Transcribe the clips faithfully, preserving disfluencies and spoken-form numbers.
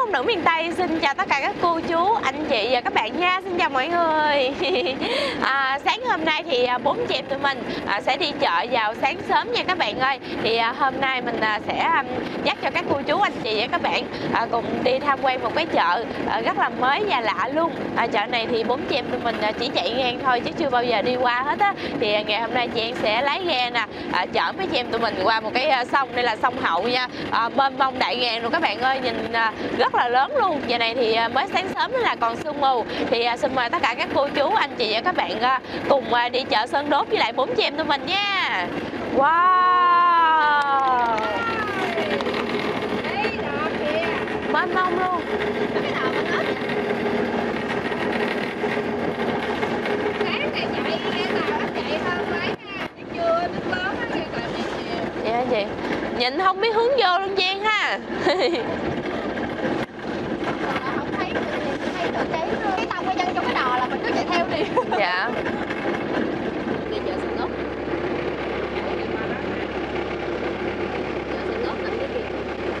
Phụ Nữ Miền Tây xin chào tất cả các cô chú, anh chị và các bạn nha. Xin chào mọi người. à, Sáng hôm nay thì bốn chị em tụi mình à, sẽ đi chợ vào sáng sớm nha các bạn ơi. Thì à, hôm nay mình à, sẽ à, dắt cho các cô chú, anh chị và các bạn à, cùng đi tham quan một cái chợ à, rất là mới và lạ luôn. à, Chợ này thì bốn chị em tụi mình à, chỉ chạy ngang thôi chứ chưa bao giờ đi qua hết á. Thì à, ngày hôm nay chị An sẽ lái ghe nè, à, chở mấy chị em tụi mình qua một cái à, sông, đây là sông Hậu nha. à, Mênh mông đại ngàn luôn các bạn ơi, nhìn à, rất là lớn luôn. Giờ này thì à, mới sáng sớm đó là còn sương mù. Thì à, xin mời tất cả các cô chú, anh chị và các bạn à, cùng à, đi chợ Sơn Đốt với lại bốn chị em tụi mình nha. Wow, mênh mông luôn. Dạ chị, nhìn không biết hướng vô luôn Giang ha. Không thấy, thấy được cái cái tông cái chân trong cái đò là mình cứ chạy theo đi. Dạ. Đi chợ Sơn Đốc. Chợ Sơn Đốc nằm cái kia.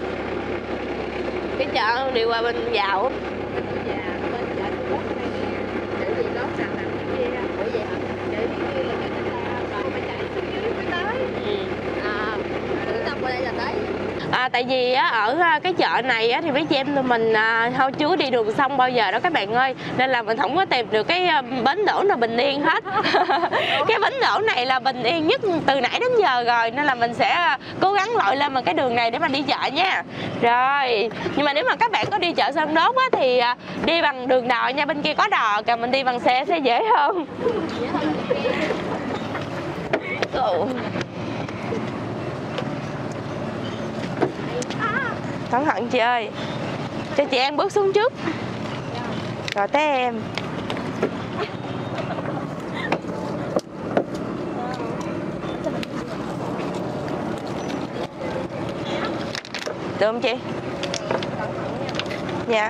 Cái chợ đi qua bên vào. Dạ, bên chợ Sơn Đốc này nè. Chợ gì đó sẵn nằm cái kia. Ủa vậy hả? Chợ cái kia là chợ Tây La, còn phải chạy xuống dưới mới tới. Ừ. À, tự tông qua đây là tới. À, tại vì á, ở cái chợ này á, thì mấy chị em tụi mình à, thôi chưa đi đường sông bao giờ đó các bạn ơi, nên là mình không có tìm được cái bến đỗ nào bình yên hết. Cái bến đỗ này là bình yên nhất từ nãy đến giờ rồi, nên là mình sẽ cố gắng lội lên bằng cái đường này để mà đi chợ nha. Rồi, nhưng mà nếu mà các bạn có đi chợ Sơn Đốt á, thì à, đi bằng đường đò nha, bên kia có đò, còn mình đi bằng xe sẽ dễ hơn. Ồ. Cẩn thận chị ơi, cho chị An bước xuống trước rồi tới em. Được không chị? Dạ.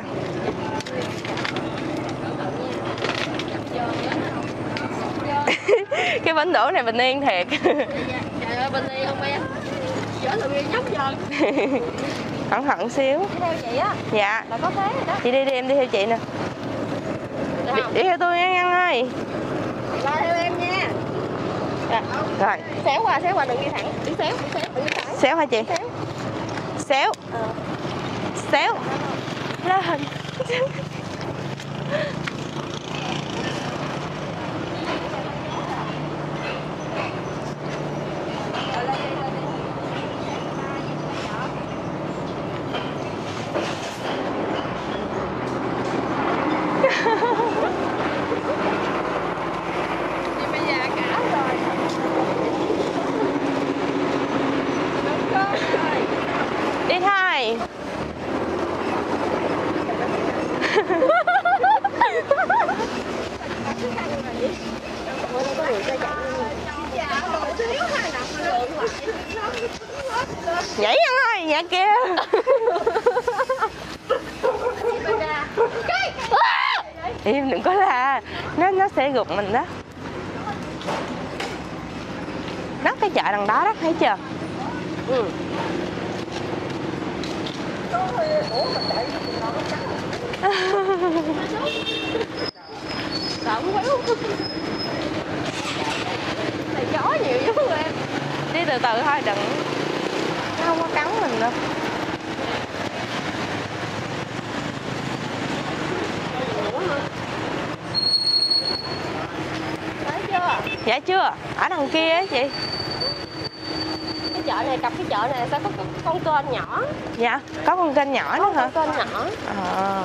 Cái bến đỗ này bình yên thiệt. Trời ơi, bình yên không em? Chở tụi em nhóc dần. Cẩn thận xíu. Đi theo chị á. Dạ. Là có thế rồi đó. Chị đi đi, em đi theo chị nè. Đi, đi theo tôi nha Ngân ơi. Lo theo em nha. Dạ. Rồi. Xéo qua, xéo qua, đừng đi thẳng. Đi xéo, đi xéo, đừng đi thẳng. Xéo hả chị? Xéo. Xéo. Ờ. Xéo. Lên. Đi thôi. Nhảy ăn ơi, dạ kia. Im đừng có la, nó nó sẽ gục mình đó. Nắp cái chợ đằng đó đó, thấy chưa? Ừ. Sợ quá. Này chó nhiều dữ rồi em. Đi từ từ thôi, đừng, nó không có cắn mình đâu. Thấy chưa? Dạ chưa, ở đằng kia á chị. Cái chợ này, cặp cái chợ này sẽ có con kênh nhỏ. Dạ, có con kênh nhỏ nữa hả? Con kênh nhỏ. À.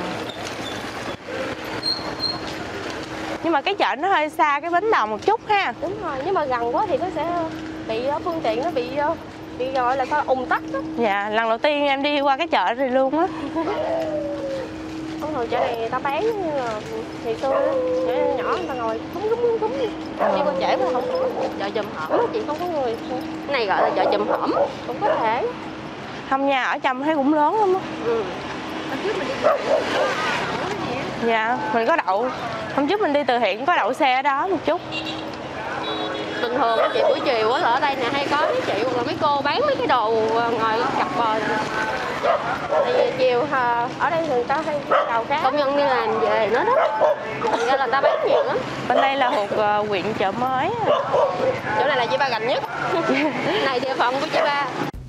Nhưng mà cái chợ nó hơi xa cái bến đò một chút ha. Đúng rồi, nhưng mà gần quá thì nó sẽ bị phương tiện nó bị bị gọi là sao ùn tắc đó. Dạ, lần đầu tiên em đi qua cái chợ này luôn á. Không hồi chợ này ta bán như là ngày xưa chợ nhỏ người ta ngồi cúng cúng cúng đi. Nhưng mà trễ mà không có chợ chùm hổm chị, không có người. Cái này gọi là chợ chùm hổm cũng có thể. Không nha, ở trong thấy cũng lớn lắm á. Ừ. Hôm trước mình đi từ Thiện. Dạ, mình có đậu. Hôm trước mình đi từ Thiện có đậu xe ở đó một chút. Bình thường á chị, buổi chiều á ở đây nè hay có mấy chị hoặc là mấy cô bán mấy cái đồ ngoài cặp bờ này. Tại vì chiều ở đây người ta hay tàu cá công nhân đi làm về nữa đó, thành ra là ta bán nhiều lắm. Bên đây là thuộc uh, huyện Chợ Mới. Chỗ này là chị Ba gần nhất. Này địa phận của chị Ba.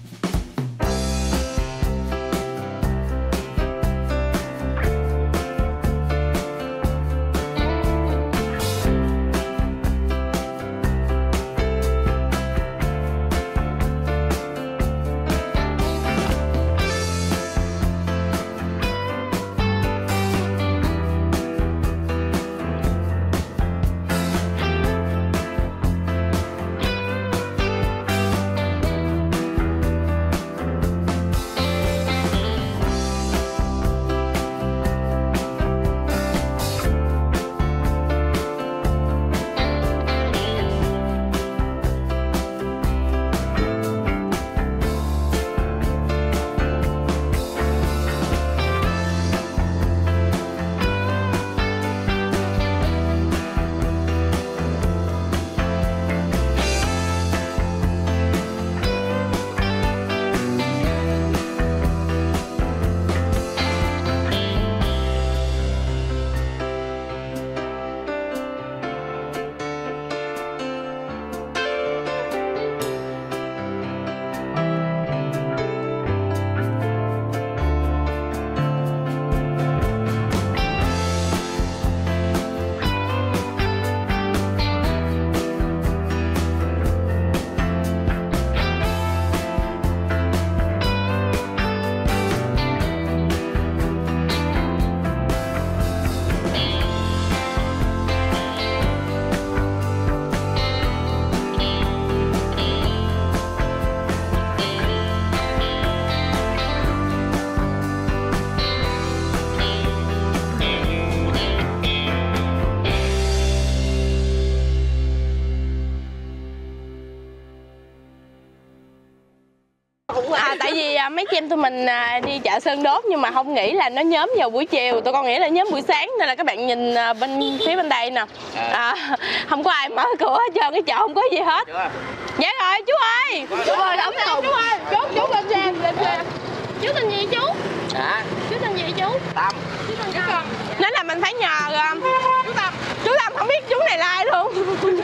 À, tại vì à, mấy chị em tụi mình à, đi chợ Sơn Đốt nhưng mà không nghĩ là nó nhóm vào buổi chiều, tụi con nghĩ là nhóm buổi sáng, nên là các bạn nhìn à, bên phía bên đây nè, à, không có ai mở cửa hết trơn, cái chợ không có gì hết. Dạ rồi chú ơi, Chú ơi đóng thùng. Chú ơi, chú chú lên xe, lên xe. Chú tên gì chú? Hả? Chú tên gì chú? Tâm. Chú tên Tâm. Nên là mình phải nhờ um, chú Tâm. Chú Tâm không biết chú này là ai luôn.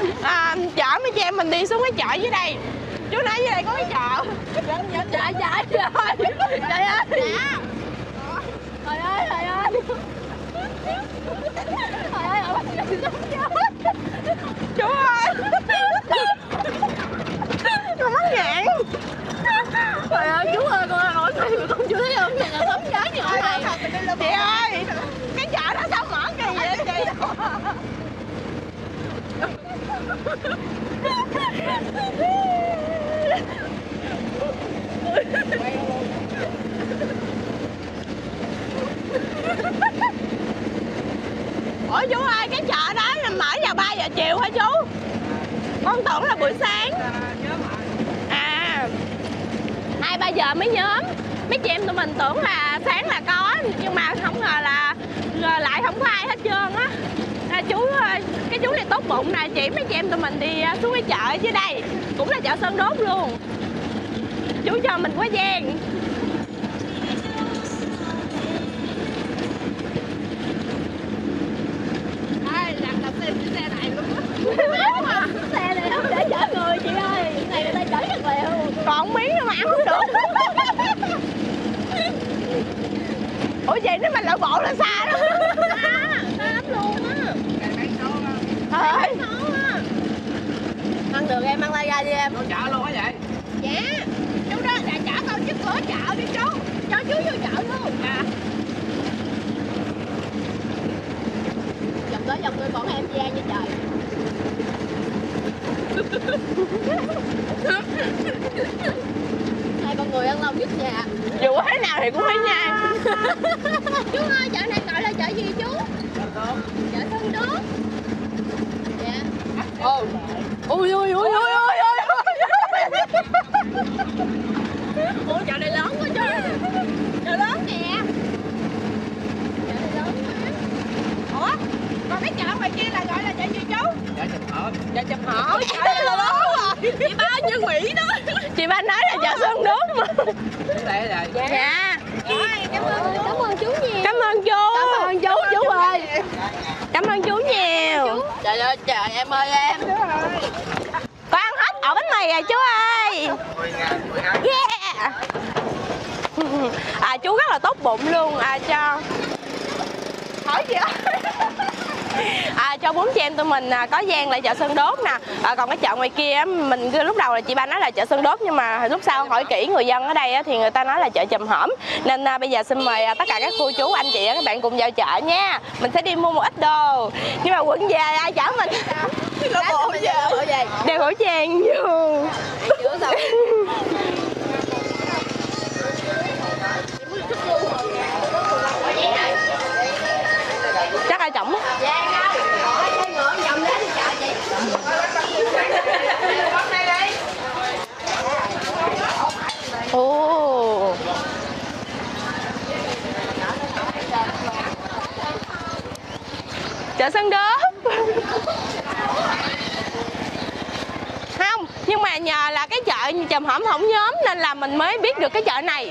À, chở mấy chị em mình đi xuống cái chợ dưới đây. Chú nói dưới đây có cái chợ. Dạ dạ dạ trời ơi. Trời ơi. Trời ơi trời ơi. Trời ơi ở bên này sống chết. Chú ơi. Con mắc ngạn. Trời ơi chú ơi, con hỏi gì mà con chưa thấy không? Này là sống chết như thế này. Chị ơi, cái chợ đó sao mở kỳ vậy chị? Ủa chú ơi, cái chợ đó là mở vào ba giờ chiều hả chú? Con tưởng là buổi sáng. À, hai ba giờ mới nhóm. Mấy chị em tụi mình tưởng là sáng là có, nhưng mà không ngờ là lại không có ai hết trơn á. À, chú, cái chú này tốt bụng nè, chỉ mấy chị em tụi mình đi xuống cái chợ dưới đây, cũng là chợ Sơn Đốt luôn. Chú cho mình quá gian. Xe này không để chở người chị ơi, này người ta chở rất lèo. Còn miếng mà ăn không được. Ủa vậy nếu mà lội bộ là xa đó. Xa, xa lắm luôn á. Thôi ăn được em, ăn lai ra đi em. Vô chợ luôn hả vậy? Dạ, chú đó là chở con trước cửa chợ đi chú. Cho chú vô chợ luôn. Dạ. Dòng tới dòng tôi còn em Giang như trời. Hai con người ăn lâu nhất nhà. Dù thế nào thì cũng phải nha. Chú ơi, chợ này gọi là chợ gì chú? Chợ Sơn Đốt. Dạ. Ồ. Ui ui ui ui ui ui. Ủa chợ này lớn quá chứ. Chợ lớn nè. Chợ này lớn quá. Ủa? Còn cái chợ ngoài kia là gọi là chợ gì chú? Chợ Chùm Hổm. Chợ Chùm Hổm. Chợ này là lớn rồi. Chị ba như Mỹ đó. Chị ba nói là chợ Sơn Đốt mà. Đây là dạ. Dạ. Trời ơi trời em ơi em. Con ăn hết ổ bánh mì rồi chú ơi. Yeah. À, chú rất là tốt bụng luôn à, cho hỏi gì á. À, cho bốn chị em tụi mình à, có gian lại chợ Sơn Đốt nè. À, còn cái chợ ngoài kia mình lúc đầu là chị ba nói là chợ Sơn Đốt, nhưng mà lúc sau hỏi kỹ người dân ở đây á, thì người ta nói là chợ Chùm Hổm. Nên à, bây giờ xin mời à, tất cả các cô chú anh chị các bạn cùng vào chợ nha. Mình sẽ đi mua một ít đồ. Nhưng mà quận về ai chở mình? Có bộ về bộ về. Đeo khẩu trang vô. Chắc ai chổng á. Ồ. Chợ Sơn Đốp. Không, nhưng mà nhờ là cái chợ Chùm Hổm không nhóm nên là mình mới biết được cái chợ này.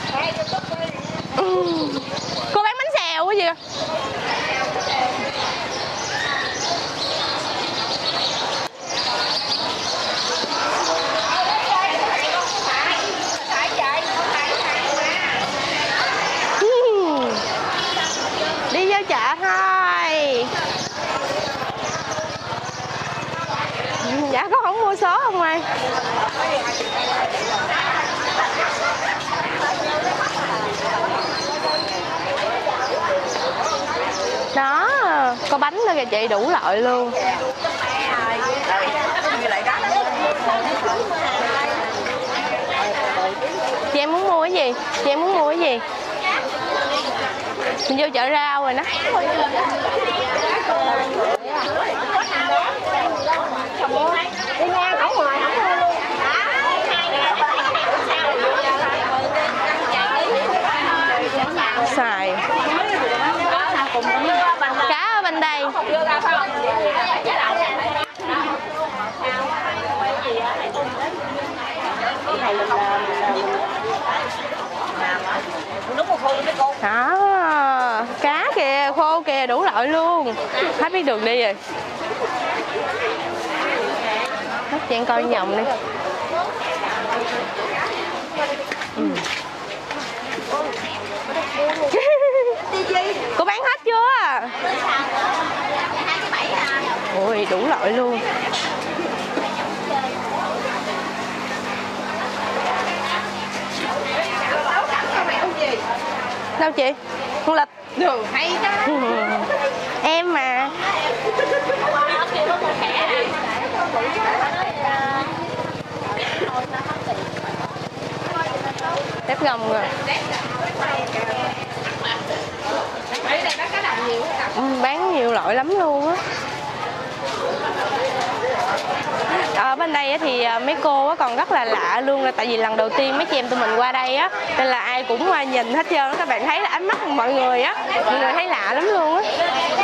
Ừ. Cô bán bánh xèo cái gì? Đi vô chợ thôi. Dạ có không mua số không ai? Đó, có bánh nữa kìa chị, đủ loại luôn. Chị em muốn mua cái gì? Chị em muốn mua cái gì? Mình vô chợ rau rồi đó. Đi ngang ở ngoài không mua luôn. Xài. Cá ở bên đây. Đó, cá kìa, khô kìa, đủ loại luôn. Hết biết đường đi rồi. Hết chuyện coi nhộng đi. Ừ. Cô bán hết chưa? Ôi, đủ loại luôn. Đâu chị? Con lịch. Đường hay đó. Ừ. Em mà. Tép gồng rồi. Ừ, bán nhiều loại lắm luôn á. Ở bên đây thì mấy cô còn rất là lạ luôn, là tại vì lần đầu tiên mấy chị em tụi mình qua đây á, nên là ai cũng nhìn hết trơn. Các bạn thấy là ánh mắt của mọi người á, mọi người thấy lạ lắm luôn á.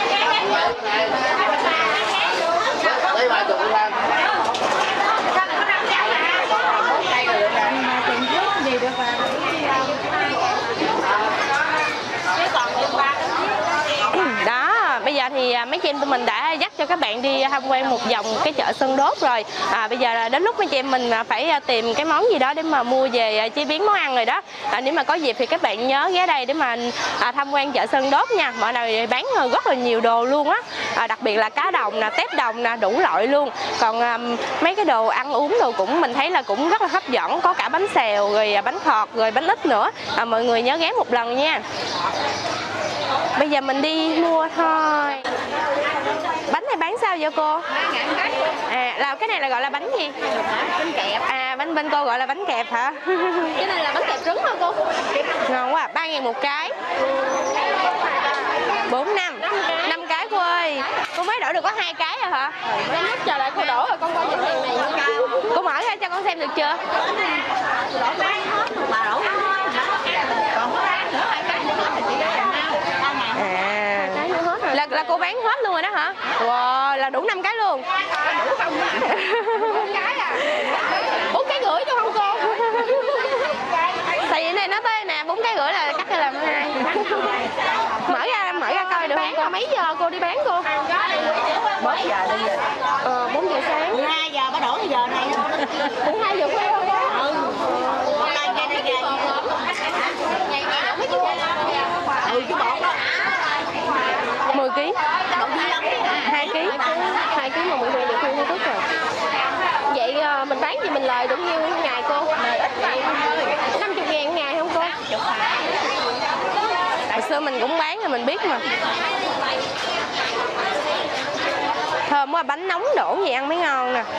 Đó, bây giờ thì mấy chị em tụi mình đã dắt cho các bạn đi tham quan một vòng cái chợ Sơn Đốt rồi. À, bây giờ là đến lúc mấy chị em mình phải tìm cái món gì đó để mà mua về chế biến món ăn rồi đó. À, nếu mà có dịp thì các bạn nhớ ghé đây để mà à, tham quan chợ Sơn Đốt nha. Mọi nơi bán rất là nhiều đồ luôn á. À, đặc biệt là cá đồng nè, tép đồng nè, đủ loại luôn. Còn à, mấy cái đồ ăn uống đồ cũng mình thấy là cũng rất là hấp dẫn, có cả bánh xèo rồi bánh khọt rồi bánh ít nữa. À, mọi người nhớ ghé một lần nha. Bây giờ mình đi mua thôi. Bánh này bán sao vậy cô? À, là cái này là gọi là bánh gì? Bánh kẹp. À, bánh bên cô gọi là bánh kẹp hả? Cái này là bánh kẹp trứng hả cô? Ngon quá, ba ngàn một cái. Bốn năm. Năm cái cô ơi. Cô mới đổ được có hai cái rồi hả? Mấy nước chờ lại cô đổ rồi con coi những hàng này như cao. Cô mở ra cho con xem được chưa? Đổ bán hết, bà đổ hết. Còn có bán nữa hai cái nữa thì chỉ ra ba ngàn. À. Là là cô bán hết luôn rồi đó hả? Wow, là đủ năm cái luôn. Đủ không? Bốn cái à. Bốn cái rưỡi cho không cô? Tại vì này nó tới nè, bốn cái rưỡi là cắt ra làm hai. Mở ra mở hỏi ra coi được không cô? Mấy giờ cô đi bán cô? bốn giờ đi về. Ờ, bốn giờ sáng. mười hai giờ bắt đổi cái giờ này. mười hai giờ khuya không đó? Ừ. Đây đây đây. Ừ cái bột đó. mười ký. Bột gì lắm. hai ký. hai ký mà mười hai giờ khuya không tức rồi. Vậy à, mình bán gì mình lời được nhiêu ngày cô? năm mươi ngàn ngày không cô? Hồi xưa mình cũng bán rồi mình biết mà. Thơm quá, bánh nóng đổ gì ăn mới ngon nè.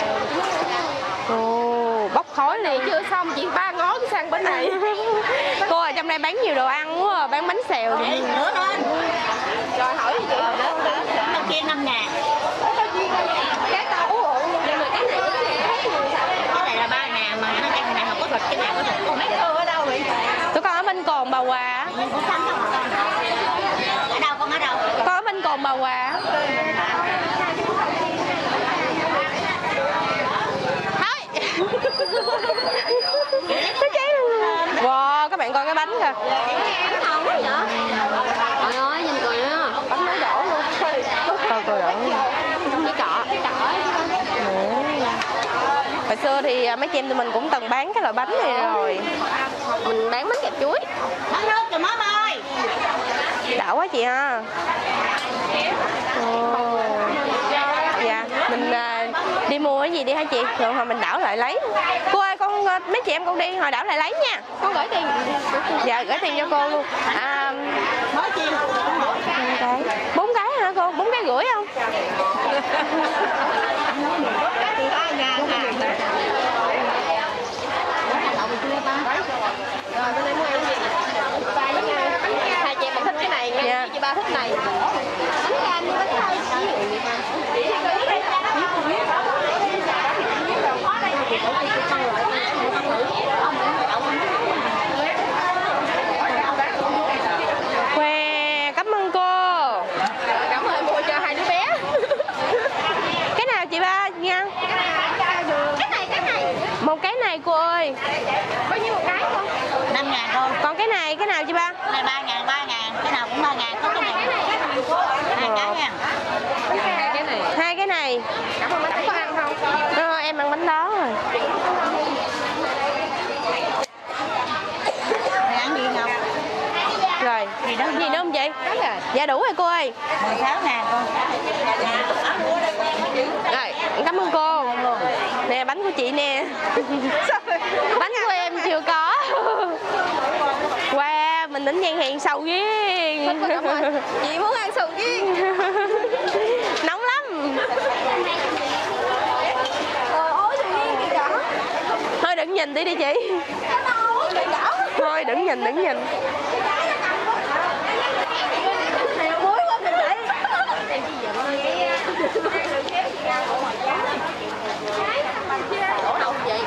Ồ, bốc khói Này luôn. chưa xong chị ba ngó sang bên này. Cô ở trong đây bán nhiều đồ ăn quá à, bán bánh xèo. Để nữa lên. Rồi hỏi gì vậy? Nó kia năm ngàn. Cái tàu ủng hộ nhưng mà cái này cái này Cái này là ba ngàn mà nó cái này không có thịt, cái này có thịt. Cô mấy cô ở đâu vậy? Tụi con ở bên Cồn Bà Hòa. Mình cũng xanh không con. Ở đâu con ở đâu? Con ở bên Cồn Bà Hòa. Thôi. Nó cháy luôn. Wow, các bạn coi cái bánh kìa. bánh ngon quá vậy? Trời ơi, nhìn coi á, bánh mới đổ luôn. Coi coi đổ. Cái cọ, cái cọ ấy. Hồi xưa thì mấy chị em tụi mình cũng từng bán cái loại bánh này rồi. Mình bán bánh kẹp chuối. Bánh nước kìa mắm ơi. Đảo quá chị ha. Ồ. Dạ, mình à, đi mua cái gì đi hả chị? Rồi hồi mình đảo lại lấy. Cô ơi, con mấy chị em con đi hồi đảo lại lấy nha. Con gửi tiền. Dạ, gửi tiền cho cô luôn. À, Nói chi? bốn cái. Bốn cái hả cô? Bốn cái rưỡi không? Hai ngàn hả? Rồi, bên đây muốn ăn gì? Ba với nhau. Hai chị em mình thích cái này nha, Dạ. chị ba thích này. Bánh canh với bánh thơm Khoe, cảm ơn cô. Cảm ơn mua cho hai đứa bé. Cái nào chị ba nha? Cái này, cái này. Một cái này cô ơi. Bao nhiêu một cái không? năm ngàn con. Còn cái này, cái nào chị ba? Cái này ba ngàn, ba ngàn. Cái nào cũng ba ngàn. Có cái này. Hai cái nha. Hai cái này. Hai cái này. Cảm ơn bánh có ăn không? Ờ, em ăn bánh đó rồi. Mày ăn gì không? Rồi, Gì đó gì nữa không chị? Đó là Dạ đủ rồi cô ơi. mười sáu ngàn con. Rồi, cảm ơn cô. Nè, bánh của chị nè. Bánh của em chưa có. Wow, mình tính gian hàng sầu riêng. cảm ơn. Chị muốn ăn sầu riêng. Nóng lắm. Trời ơi, sầu riêng kìa cả. Thôi đừng nhìn đi đi chị. Thôi đừng nhìn, đừng nhìn. Muối quá mình để. Đổ đâu vậy?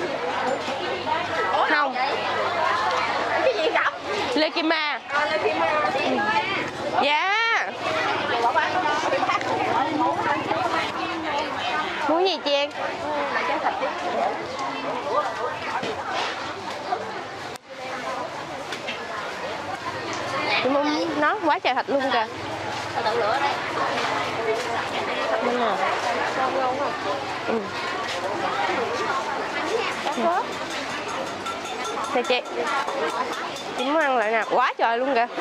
Không. Cái gì gặp? Lê Kim Ma. À, lên phim mà. Dạ. Muốn gì chị em? Chị muốn nó quá trời thịt luôn kìa. Đậu lửa đấy. Bên nào? Ngon ngon không? Ừ. Nè chị. Chị muốn ăn lại nè, quá trời luôn kìa.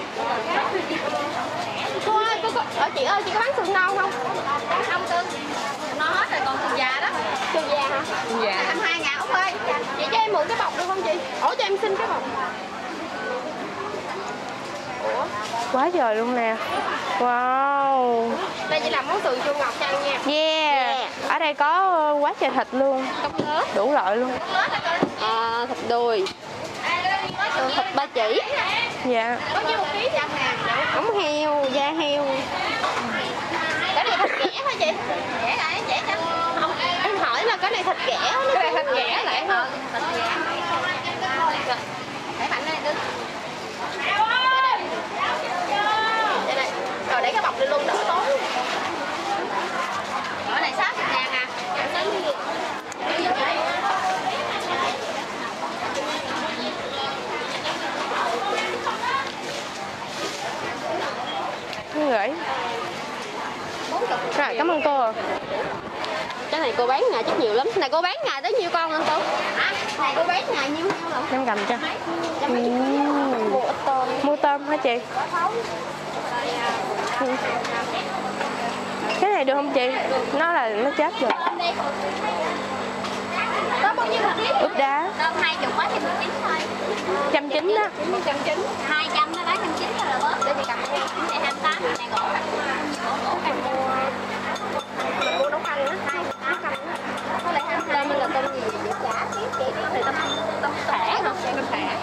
Cô ơi, cô, cô, ở chị ơi, chị có bán sườn non không? Không cưng. Nó hết rồi, còn sườn già đó. Sườn già hả? Dạ. Anh hai ngàn ông ơi. Chị cho em mượn cái bọc được không chị? Ủa cho em xin cái bọc. Ủa? Quá trời luôn nè. Wow. Đây chị làm món sườn chua ngọt cho ăn nha. Yeah. Yeah. Ở đây có quá trời thịt luôn. Cốc lớn. Đủ loại luôn. À, thịt đùi. Ừ, thịt ba chỉ. Dạ. Bao nhiêu một ký trăm ngàn? Ống heo, da heo. Cái này thịt ghẻ hả chị? Ghẻ lại, ghẻ cho. Không, em hỏi là cái này thịt ghẻ. Cái này thịt ghẻ lại hả? Thịt ghẻ. Để mạnh lên đứng. Đây này. Rồi để cái bọc lên luôn đỡ tốn. Ở này sáu mươi ngàn à? Gửi. Rồi, cảm ơn cô. Cái này cô bán ngày chắc nhiều lắm. Này cô bán ngày tới nhiêu con anh Tú? Hả? Này cô bán ngày nhiêu không? Em cầm cho. Mua ít tôm. Mua tôm hả chị? Ừ. Cái này được không chị? Nó là nó chết rồi. Có bao nhiêu một ký? Ướp đá. Tôm hai chục quá thì một ký thôi. Trăm chín đó. Trăm chín. Hai trăm nó bán trăm chín rồi là bớt. Để chị cầm này hai mươi tám này gỗ. Gỗ cành mua. Mình mua nấu canh á. Hai nấu canh á. Có lại hai tôm là tôm gì? Chả ký ký này tôm tôm thẻ hả? Tôm thẻ.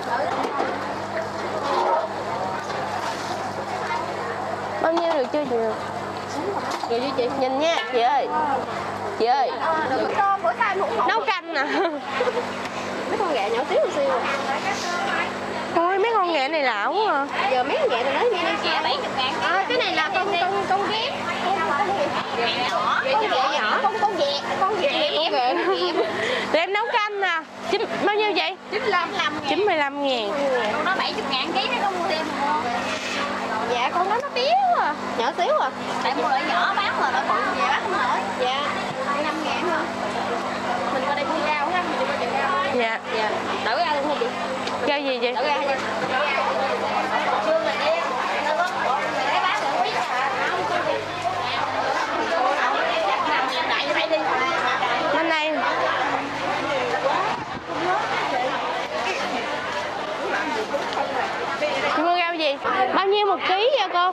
Bao nhiêu được chưa chị? Rồi với chị. Nhìn nha chị ơi. Chị ơi. Được tôm bữa nay cũng Nấu canh nè. mấy con ghẹ nhỏ xíu xíu. Ôi mấy con ghẹ này lạ quá à. Giờ mấy con ghẹ này nó như đi Ghẹ bảy mươi ngàn. À, cái này là con con con ghét. Ghẹ nhỏ. Con ghẹ nhỏ. Con con ghẹ. Con ghẹ. Con ghẹ. Tụi em nấu canh nè. Chín, bao nhiêu vậy? chín mươi lăm chín mươi lăm ngàn. Con nó bảy mươi ngàn ký nó có mua thêm mua. Dạ con nói nó béo à. Nhỏ xíu à. Tại mua loại nhỏ bán mà nó bự về bán không nổi. Dạ. năm ngàn thôi. Mình qua đây mua rau ha. Mình đi qua chợ rau. Dạ. Dạ. Đỡ ra luôn hả chị? Rau gì chị? Đỡ ra hả chị? Trương này đi. Nó có cái bán được biết. Đại như vậy đi. Bên đây. Chị mua rau gì? Bao nhiêu một ký vậy cô?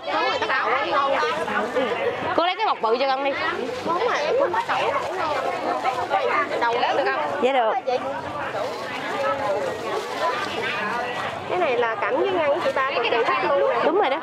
Cô lấy cái bọc bự cho con đi. Món này em không có đậu. Đầu được không? Dạ được. Cái này là cảnh với ngăn chị ba cực kỳ thích luôn. Đúng rồi đó.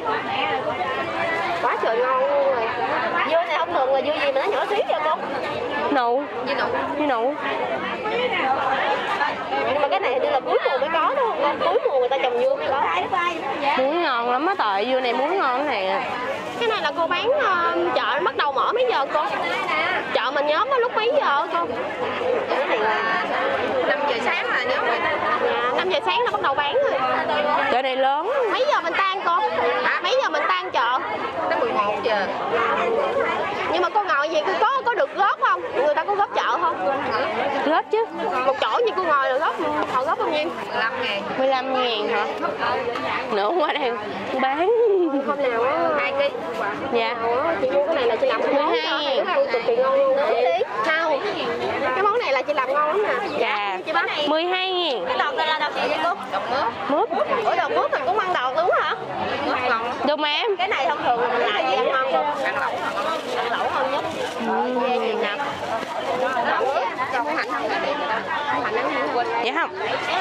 Quá trời ngon luôn rồi. Dưa này không thường là dưa gì mà nó nhỏ xíu vậy con? Nụ. Dưa nụ. Dưa nụ. Nhưng mà cái này hình như là cuối mùa mới có đúng không? Cuối mùa người ta trồng dưa mới có. Muối ngon lắm á, tội dưa này muối ngon nè. Cái này là cô bán uh, chợ bắt đầu mở mấy giờ cô? Chợ mình nhóm nó lúc mấy giờ cô? Cái này là năm giờ sáng là nhóm người ta. Dạ, năm giờ sáng nó bắt đầu bán rồi. Chợ này lớn. Mấy giờ mình tan cô? À, mấy giờ mình tan chợ? Tới mười một giờ. Nhưng mà cô ngồi gì cô có có được góp không? Người ta có góp chợ không? Góp chứ. Một chỗ như cô ngồi là góp họ góp bao nhiêu? mười lăm ngàn. mười lăm ngàn hả? Nữa quá đang bán. Hôm nào á hai ký. Dạ. Chị mua cái này là chị làm mười hai ngàn. cực kỳ ngon luôn. Đi. Sao? Cái món này là chị làm ngon lắm nè. Dạ. Chị bán này. mười hai ngàn. Cái đọt này là đọt gì vậy cô? Đọt mướp. Mướp. Ủa đọt mướp mình cũng ăn đọt đúng hả? Được mà em. Cái này thông thường là mình lại gì ăn ngon không? Ăn lẩu. Ăn lẩu hơn nhất. Ghê gì nè. Cho cái hành không đi. Hành ăn không quên. Dạ không?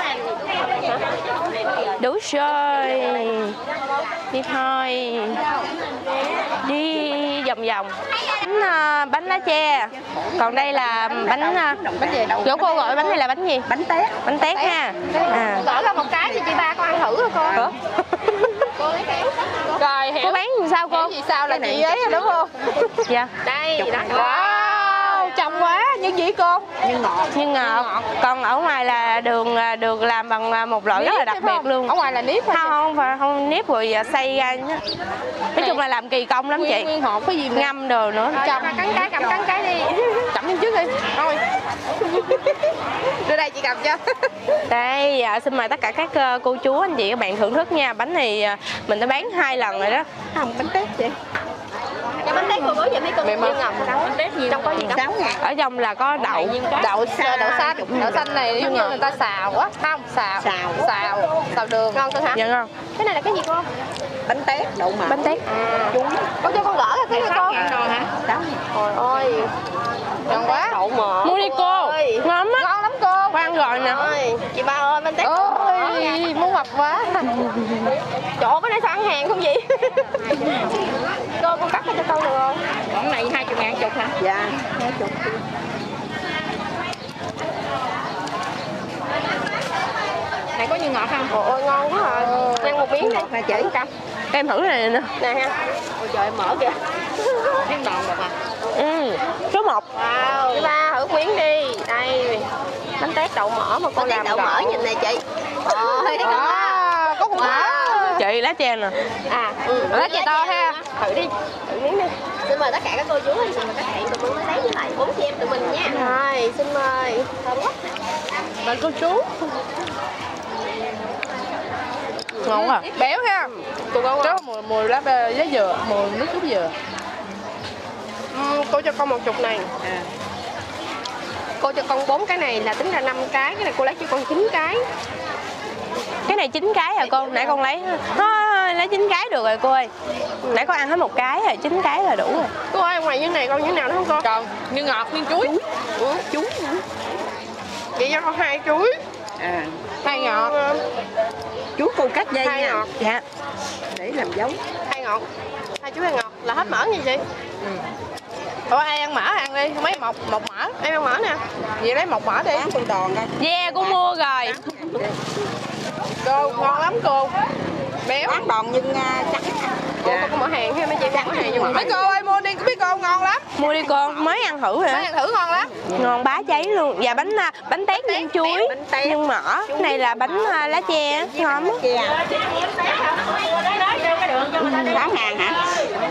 Đủ rồi. Đi thôi. Đi vòng vòng. Bánh, uh, bánh lá tre. Còn đây là bánh uh, Bánh gì đâu? chỗ cô gọi bánh này là bánh gì? Bánh tét. Bánh tét ha. À. Gỡ ra một cái thì chị ba con ăn thử rồi cô. Hả? Cô lấy kéo. Rồi hiểu. Cô bán làm sao cô? Gì sao là chị ấy đúng không? Dạ. Đây, đó. Wow, trong quá. Nhưng gì cô? Nhưng ngọt. Nhưng ngọt. Còn ở ngoài là đường được làm bằng một loại rất là đặc biệt luôn. Ở ngoài là nếp không? Không, không, không nếp rồi xay ra nhá. Nói chung là làm kỳ công lắm chị. Nguyên hộp cái gì mà ngâm đồ nữa. cầm cắn cái cầm cắn cái đi. Cầm lên trước đi. Thôi. Đưa đây chị cầm cho. Đây, dạ, xin mời tất cả các cô chú anh chị các bạn thưởng thức nha. Bánh này mình đã bán hai lần rồi đó. Không, bánh tét chị. Cái bánh tét cô bố giờ mấy con viên ngọc bánh tét gì trong có gì sáu ngàn. Ở trong là có đậu đậu đậu xanh đậu xanh này giống như người ta xào á. Không, xào xào xào xào đường ngon cơ hả? Dạ ngon. Cái này là cái gì cô? Bánh tét đậu mỡ. Bánh tét. Có cho con gỡ ra cái cô. Ngon hả? Trời ơi. Ngon quá. Đậu mỡ. Mua đi cô. Ngon lắm. Ngon lắm cô. Khoan rồi nè. Ôi, chị ba ơi bánh tét. Ôi, muốn mập quá. Chỗ cái này sao ăn hàng không vậy? Cô con cắt cho con được không? Món này hai mươi ngàn chục hả? Dạ, hai chục. Này có như ngọt không? Ôi ngon quá rồi. Ăn một miếng đi. Nè chị. Em thử này nè. Nè ha. Ôi trời mở kìa. Miếng đòn một à? Ừ, số một. Wow. Chị ba thử miếng đi. Đây. Bánh tét đậu mỡ mà cô làm đậu mỡ nhìn nè chị. Ôi, wow, có cục mỡ. Chị lá chè nè. À, ừ, Lá chè to ha. Thử đi, thử miếng đi. Xin mời tất cả các cô chú anh chị và các bạn cùng muốn lấy với lại bốn chị em tụi mình nha. Rồi, xin mời. Thơm quá. Mời cô chú. Ngon à, béo ha. Cô ngon Có không? mùi mùi lá lá dừa, mùi nước cốt dừa. Ừ, cô cho con một chục này. À. Cô cho con bốn cái này là tính ra năm cái, cái này cô lấy cho con chín cái. Cái này chín cái à cô, nãy con lấy thôi, lấy chín cái được rồi cô ơi. Nãy con ăn hết một cái rồi, chín cái là đủ rồi. Cô ơi, ngoài những này con những nào nữa không cô? Còn như ngọt, như chuối. Ừ, chuối. Vậy cho con hai chuối. À, Hai ngọt. chú cô cắt dây Hai nha. ngọt. Dạ. Để làm dấu. Hai ngọt. Hai chuối hai ngọt là hết mỡ nha chị. Ừ. Ủa ai ăn mỡ ăn đi, mấy một một mỡ. Em ăn mỡ nè. Vậy lấy một mỡ đi. Bán con đòn đây. Yeah, con mua rồi. Cô ngon lắm cô. Béo. Bán đòn nhưng uh, trắng. Cô có mở hàng hay mấy chị mở hàng cho Mấy cô ơi mua đi, biết cô ngon lắm. Mua đi cô, mới ăn thử hả? Mới ăn thử ngon lắm. Ngon bá cháy luôn. Và bánh bánh tét nhân chuối, Bánh tét. nhân mỡ. Cái này là bánh lá chè, ngon lắm. Chè. Bán hàng hả?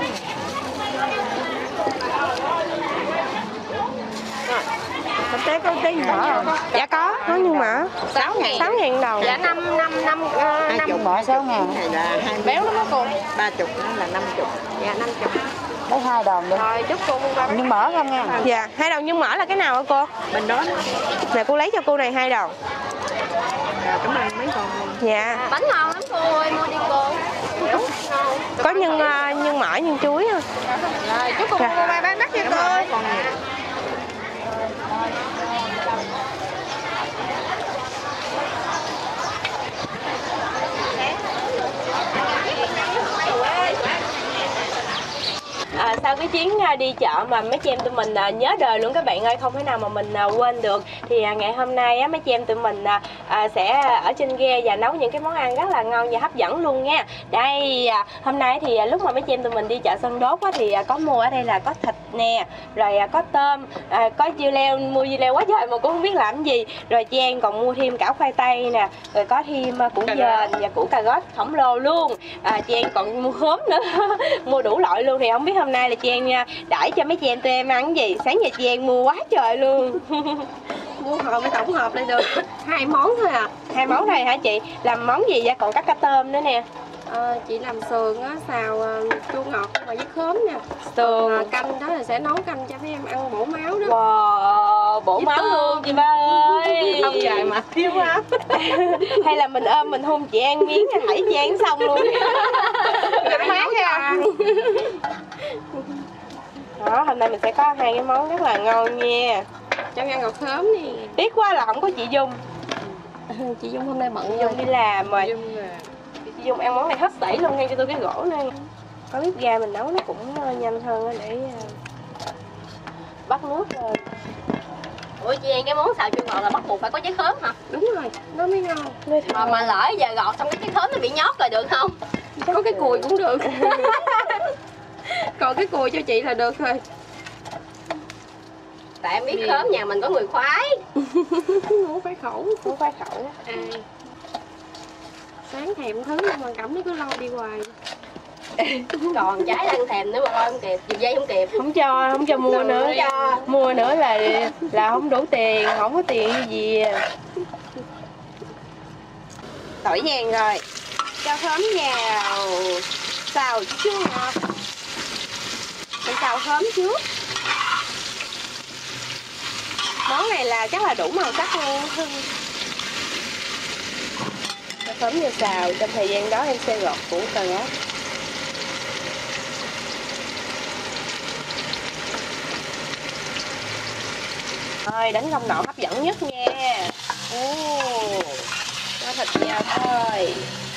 Bánh tét có tí mỡ không? Dạ có, có nhưng mỡ. Sáu ngàn. sáu ngàn đồng. Dạ năm năm năm Hai năm chục bỏ sáu ngàn. Này là hai Béo lắm đó cô. ba chục đó là năm chục. dạ năm chục. Lấy hai đòn đi. Rồi chúc cô mua ba bánh. Nhưng mỡ không nha. Dạ, hai đồng nhân mỡ là cái nào hả cô? Bên đó. Nè cô lấy cho cô này hai đồng. À, cảm ơn mấy con. Dạ. Bánh ngon lắm cô ơi, mua đi cô. Ngon. Có nhân uh, nhân mỡ, nhân chuối không? Rồi chúc cô Dạ. mua ba bánh cho Cảm cô. ơn mấy con. À, sau cái chuyến à, đi chợ mà mấy chị em tụi mình à, nhớ đời luôn các bạn ơi, không thể nào mà mình à, quên được. Thì à, ngày hôm nay á, mấy chị em tụi mình à, à, sẽ ở trên ghe và nấu những cái món ăn rất là ngon và hấp dẫn luôn nha. Đây à, hôm nay thì à, lúc mà mấy chị em tụi mình đi chợ Sơn Đốt á, thì à, có mua ở đây là có thịt nè, rồi à, có tôm, à, có dưa leo, mua dưa leo quá trời mà cũng không biết làm gì. Rồi chị An còn mua thêm cả khoai tây nè, rồi có thêm à, củ dền và củ cà rốt khổng lồ luôn. À, chị An còn mua khóm nữa, mua đủ loại luôn. Thì không biết hôm nay là chị An đãi cho mấy chị em tụi em ăn gì. Sáng giờ chị An mua quá trời luôn. Mua hộp với tổng hợp lên được hai món thôi à. Hai món này hả chị? Làm món gì vậy? Còn có cá tôm nữa nè. À, chị làm sườn á, xào uh, chua ngọt và với khóm nè. Sườn à, canh đó là sẽ nấu canh cho mấy em ăn bổ máu đó. Wow, bổ Với máu tôm. luôn chị ba ơi. Ông trời mà thiếu máu. Hay là mình ôm mình hôn chị An miếng thảy chị An xong luôn. Làm mát ha. Đó, hôm nay mình sẽ có hai cái món rất là ngon nha. Cho ăn ngọt khóm đi. Tiếc quá là không có chị Dung. Chị Dung hôm nay bận rồi. Dung đi làm rồi. Dung rồi. Chị Dung ăn món này hết sảy luôn, ngay cho tôi cái gỗ này. Có bếp ga mình nấu nó cũng nhanh hơn để bắt nước rồi. Ủa chị An, cái món xào chua ngọt là bắt buộc phải có trái khóm hả? Đúng rồi, nó mới ngon. Mà, mà lỡ giờ gọt xong cái trái khóm nó bị nhót rồi được không? Có cái cùi cũng được. Còn cái cùi cho chị là được thôi. Tại em biết khóm nhà mình có người khoái. Muốn khoái khẩu. Muốn khoái khẩu. À. Sáng thèm thứ nhưng mà Cẩm nó cứ lo đi hoài. Còn trái đang thèm nữa mà coi không kịp, dây không kịp. Không cho, không cho mua nữa. cho. Mua nữa là là không đủ tiền, không có tiền gì. Tỏi vàng rồi. Cho khóm vào. Xào chua ngọt. Mình xào khóm trước. Món này là chắc là đủ màu sắc luôn. Cho khóm vào xào, trong thời gian đó em sẽ gọt củ cà rốt. Thôi đánh công đoạn hấp dẫn nhất nha. Ồ, cho thịt vào thôi.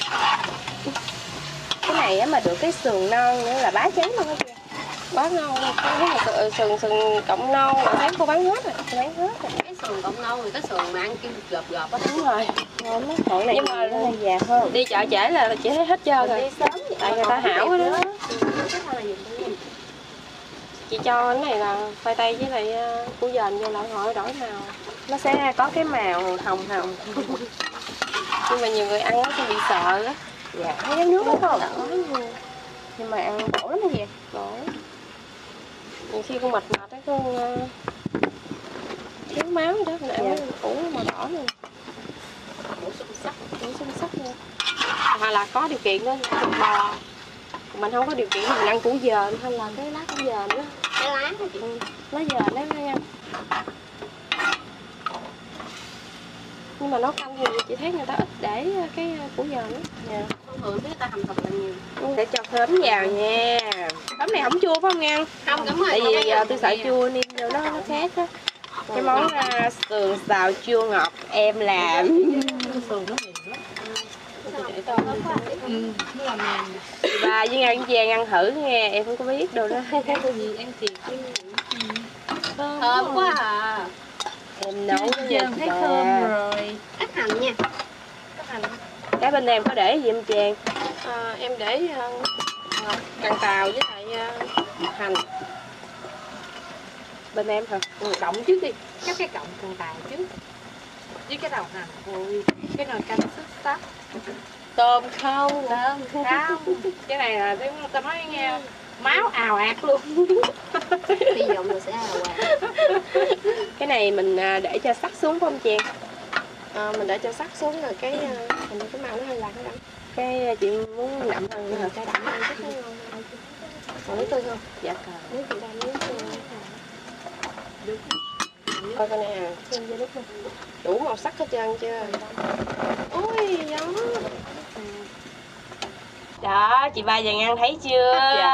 Cái này á mà được cái sườn non nữa là bá cháy luôn á chị. Bán ngon, nếu mà sườn, sườn, sườn cộng non mà thấy cô bán hết rồi, cô bán hết rồi. Cái sườn cộng nâu thì cái sườn mà ăn kêu gọp gọp á. Đúng rồi, ngon lắm. Còn này Nhưng mà nó hơi già hơn. đi chợ trễ là chị thấy hết trơn rồi. Đi sớm vậy. Tại người ta hảo quá đó. Chị cho cái này là khoai tây với lại củ dền vô lại hỏi đổi màu. Nó sẽ có cái màu hồng hồng. Nhưng mà nhiều người ăn nó sẽ bị sợ á. Dạ, thấy cái nước đó không? Nhưng mà ăn bổ lắm cái gì? Bổ. Nhiều khi con mệt mệt á, con uh, thiếu máu đó, nãy dạ. Ủ màu đỏ luôn. Bổ sung sắt, bổ sung sắt luôn. Hoặc là có điều kiện đó, thịt bò. Mình không có điều kiện mình ăn củ dền hay là cái lá củ dền đó. Cái lá hả chị? Lá dền đó hay ăn. Nhưng mà nấu canh thì chị thấy người ta ít để cái củ dền đó. Dạ. Thông thường người ta hầm thật là nhiều. Để cho khóm vào nha. Khóm này không chua phải không Ngân? Không, đúng rồi. Tại vì giờ tôi sợ chua nên vô nó nó khác á. Cái món uh, sườn xào chua ngọt em làm. Sườn nó mềm lắm. Ừ, nó là mềm. Bà với Ngân chàng ăn thử nghe, em không có biết đâu đó. Cái gì ăn thiệt chứ. Thơm quá à. Em nấu Giờ thấy thơm rồi. Cắt hành nha. Cắt hành. Cái bên em có để gì em chàng? À, em để uh, càng tàu với lại uh, hành. Bên em hả? Ừ, động trước đi. Cắt cái cọng càng tàu trước. Với cái đầu hành. Ôi, cái nồi canh xuất sắc. Tôm không? Tôm không. Cái này là tao nói nghe máu ào ạt luôn. Sử dụng rồi sẽ ào ạt. Cái này mình để cho sắc xuống phải không chị? À, mình để cho sắc xuống rồi cái mình cái màu nó hơi lạnh đậm. Cái chị muốn đậm hơn nữa cái đậm hơn chút ngon. Còn nước tươi không? Dạ còn. Nước chị đang nước tươi. Coi con này à, xem vô nước không? Đủ màu sắc hết trơn chưa? Ôi gió. Đó, chị ba giờ ăn thấy chưa?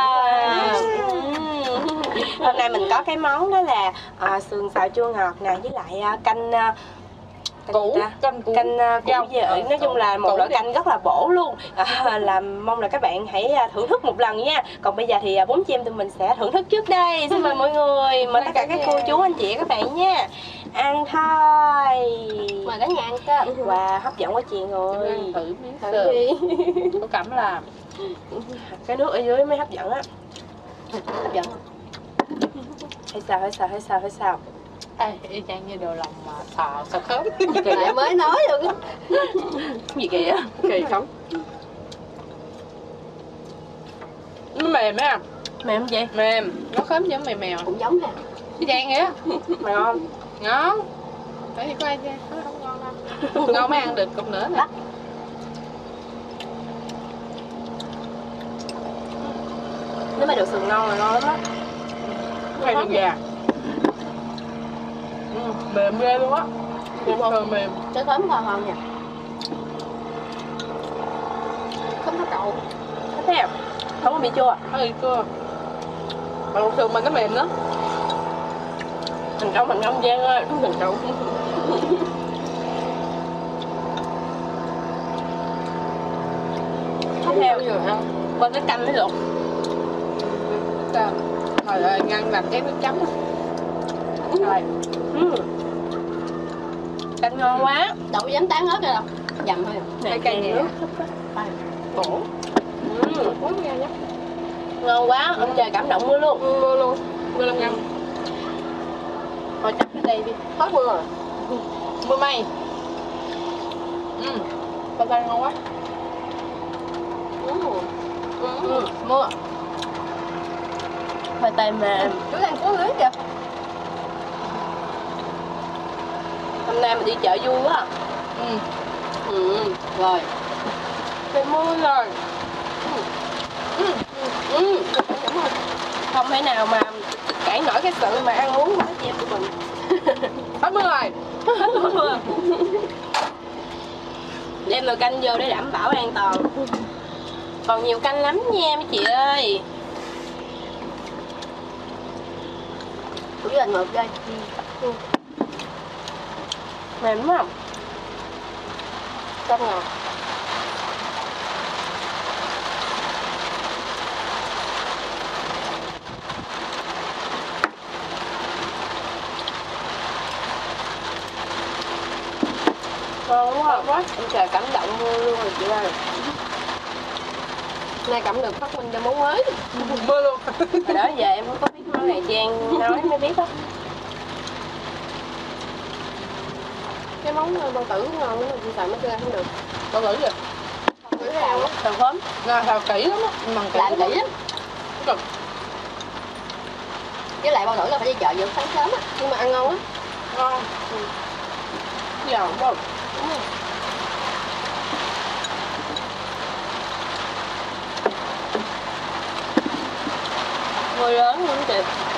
Hôm nay mình có cái món đó là à, sườn xào chua ngọt nè với lại à, canh à, Củ, canh củ, canh uh, củ dời, nói chung là một loại canh rất là bổ luôn. À, làm mong là các bạn hãy thưởng thức một lần nha. Còn bây giờ thì bốn chị em tụi mình sẽ thưởng thức trước đây. Xin mời mọi người, mời tất cả các cô chú anh chị các bạn nha. Ăn thôi. Mời cả nhà ăn cơm. Wow, hấp dẫn quá chị ơi. Thử miếng Thử sườn. đi. Có cảm là cái nước ở dưới mới hấp dẫn á. Hấp dẫn. Hay sao, hay sao, hay sao, hay sao. Ê, y chang như đồ lòng mà xào xào khớp. Lại mới nói luôn á. Gì kìa? Kỳ không? Nó mềm á. Mềm không chị? Mềm, nó khớp giống mềm mèo. Cũng giống nè. Y chang vậy á. Mày ngon. Ngon. Tại vì có ai chang, nó không ngon đâu. Ngon mới ăn được cục nữa nè. Nếu mà được sườn ngon là ngon lắm á. Cái này được gà. Ừ, mềm ghê luôn á. Mềm hơn mềm. Cái thấm ngon ngon nha. Không có cậu. Thích theo. Không có bị chua. Hơi cưa. Mà một thường mình nó mềm lắm. Thành công, thành công Giang ơi. Thành công. Thích theo. Bên cái canh mới được. Thôi rồi ngăn làm cái nước chấm. Rồi. Ừ. Canh ngon quá. Đậu dám tán ớt rồi đâu. Dầm thôi. Này cây nước. Bổ. Ừ. Uống nghe nhé. Ngon quá. Ông trời cảm động mưa luôn. Mưa luôn. Mưa lâm ngâm. Thôi chắc cái đây đi. Hết mưa rồi. Mưa mây. Ừ. Tao tay ngon quá. Ừ. Ừ. Mưa. Khoai tây mềm. Chú ăn có lưới kìa. Hôm nay mình đi chợ vui quá. Ừ. Ừ. Rồi. Trời mưa rồi. Ừ. Ừ. Không thể nào mà cản nổi cái sự mà ăn uống của chị em tụi mình. Hết mưa rồi. Hết mưa. Đem nồi canh vô để đảm bảo an toàn. Còn nhiều canh lắm nha mấy chị ơi. Chú lên ngược đây. Ừ. Mềm đúng không? Rất ngon. Ngon quá quá. Ông trời cảm động mưa luôn rồi chị ơi. Nay cảm được phát minh cho món mới. Mưa luôn. Hồi đó giờ em không có biết món này, Trang nói mới biết đó. Cái món bao tử ngon lắm mà chị xài mới chưa ăn không được. Bao tử kìa. Bữa xào xào khóm. Là xào kỹ lắm á, bằng Làm kỹ lắm. Cực. Với lại bao nữ là phải đi chợ vừa sáng sớm á, nhưng mà ăn ngon á. Ngon. Ừ. Giàu không? Ừ. Người lớn luôn chị.